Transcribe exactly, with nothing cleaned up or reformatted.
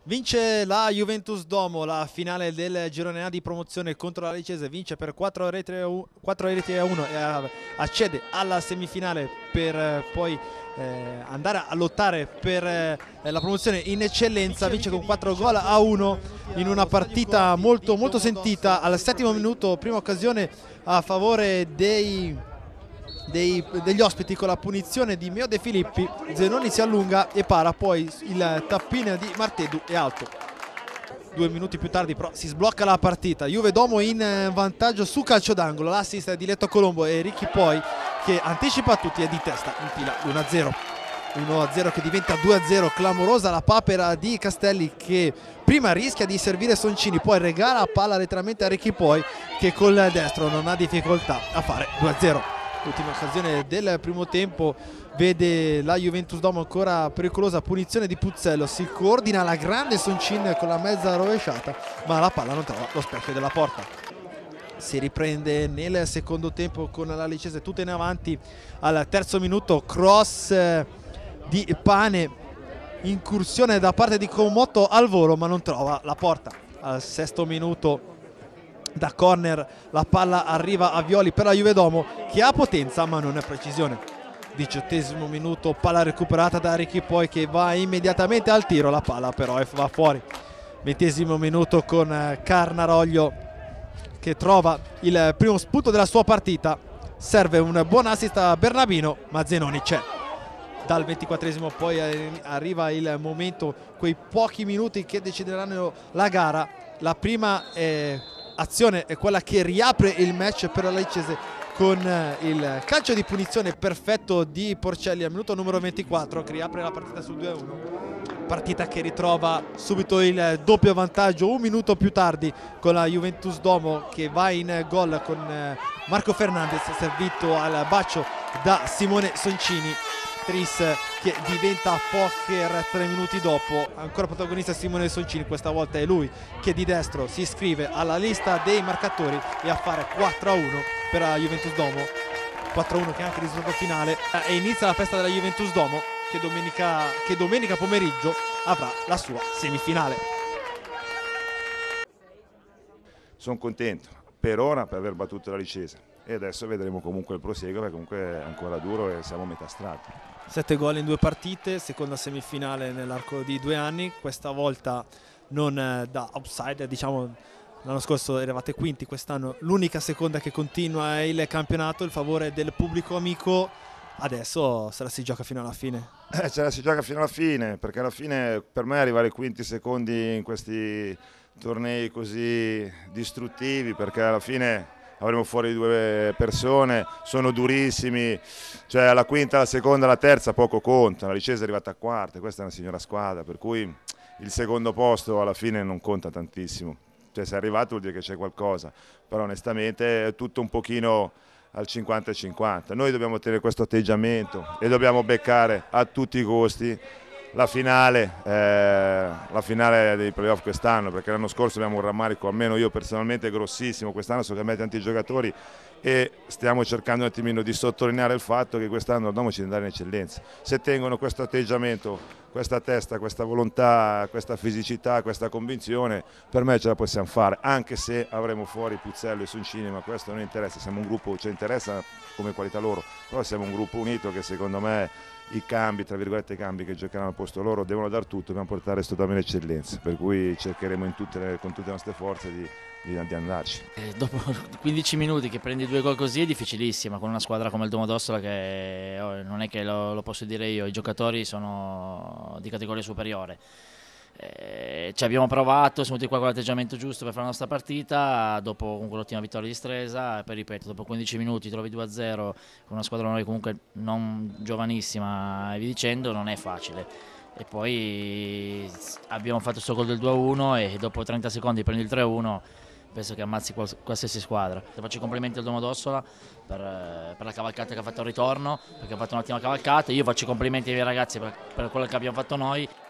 Vince la Juventus Domo la finale del girone A di promozione contro la Lecce, vince per quattro reti a uno e accede alla semifinale per poi eh, andare a lottare per eh, la promozione in eccellenza. Vince con quattro gol a uno in una partita molto, molto sentita. Al settimo minuto, prima occasione a favore dei Dei, degli ospiti con la punizione di Meo De Filippi. Zenoni si allunga e para, poi il tappino di Martedu è alto. Due minuti più tardi però si sblocca la partita. Juve Domo in vantaggio su calcio d'angolo, l'assist di Letto Colombo e Ricchi poi che anticipa tutti e di testa infila l'uno a zero. uno a zero che diventa due a zero, clamorosa la papera di Castelli che prima rischia di servire Soncini, poi regala la palla letteralmente a Ricchi poi che col destro non ha difficoltà a fare due a zero. L'ultima occasione del primo tempo vede la Juventus Domo ancora pericolosa, punizione di Puzzello, si coordina la grande Soncin con la mezza rovesciata ma la palla non trova lo specchio della porta. Si riprende nel secondo tempo con la Lecce tutta in avanti. Al terzo minuto cross di Pane, incursione da parte di Comotto al volo ma non trova la porta. Al sesto minuto da corner la palla arriva a Violi per la Juve Domo che ha potenza ma non ha precisione. Diciottesimo minuto, palla recuperata da Ricchi poi che va immediatamente al tiro, la palla però va fuori. Ventesimo minuto con Carnaroglio che trova il primo spunto della sua partita, serve un buon assist a Bernabino ma Zenoni c'è. Dal ventiquattresimo poi arriva il momento, quei pochi minuti che decideranno la gara. La prima è azione è quella che riapre il match per la Lecce con il calcio di punizione perfetto di Porcelli al minuto numero ventiquattro che riapre la partita sul due a uno. Partita che ritrova subito il doppio vantaggio un minuto più tardi con la Juventus Domo che va in gol con Marco Fernandez servito al bacio da Simone Soncini. Tris che diventa poker tre minuti dopo, ancora protagonista Simone Soncini, questa volta è lui che di destro si iscrive alla lista dei marcatori e a fare quattro a uno per la Juventus Domo. quattro a uno che è anche il risultato finale e inizia la festa della Juventus Domo che domenica, che domenica pomeriggio avrà la sua semifinale. Sono contento per ora per aver battuto la Lecce e adesso vedremo comunque il proseguo perché comunque è ancora duro e siamo a metà strada. Sette gol in due partite, seconda semifinale nell'arco di due anni, questa volta non da outsider, diciamo l'anno scorso eravate quinti, quest'anno l'unica seconda che continua è il campionato, il favore del pubblico amico, adesso se la si gioca fino alla fine. Eh, se la si gioca fino alla fine, perché alla fine per me arrivare quinti secondi in questi tornei così distruttivi, perché alla fine avremo fuori due persone, sono durissimi, cioè la quinta, la seconda, la terza poco conta, la Lecce è arrivata a quarta, questa è una signora squadra, per cui il secondo posto alla fine non conta tantissimo, cioè se è arrivato vuol dire che c'è qualcosa, però onestamente è tutto un pochino al cinquanta e cinquanta, noi dobbiamo tenere questo atteggiamento e dobbiamo beccare a tutti i costi la finale, eh, la finale dei playoff quest'anno, perché l'anno scorso abbiamo un rammarico, almeno io personalmente, grossissimo, quest'anno sono cambiati tanti giocatori e stiamo cercando un attimino di sottolineare il fatto che quest'anno dobbiamo ci andare in eccellenza. Se tengono questo atteggiamento, questa testa, questa volontà, questa fisicità, questa convinzione, per me ce la possiamo fare, anche se avremo fuori Puzzello e Soncini, ma questo non interessa, siamo un gruppo, ci interessa come qualità loro, però siamo un gruppo unito che secondo me i cambi, tra virgolette i cambi che giocheranno al posto loro devono dar tutto, dobbiamo portare totalmente eccellenza, per cui cercheremo in tutte le, con tutte le nostre forze di, di, di andarci. Eh, dopo quindici minuti che prendi due gol così è difficilissima con una squadra come il Domodossola che oh, non è che lo, lo posso dire io, i giocatori sono di categoria superiore. Eh, ci abbiamo provato, siamo venuti qua con l'atteggiamento giusto per fare la nostra partita, dopo con l'ottima vittoria di Stresa, e poi ripeto, dopo quindici minuti trovi due a zero con una squadra noi comunque non giovanissima e via dicendo, non è facile. E poi abbiamo fatto questo gol del due a uno e dopo trenta secondi prendi il tre a uno, penso che ammazzi qualsiasi squadra. Ti faccio i complimenti al Domodossola per, per la cavalcata che ha fatto al ritorno, perché ha fatto un'ottima cavalcata, io faccio i complimenti ai miei ragazzi per, per quello che abbiamo fatto noi.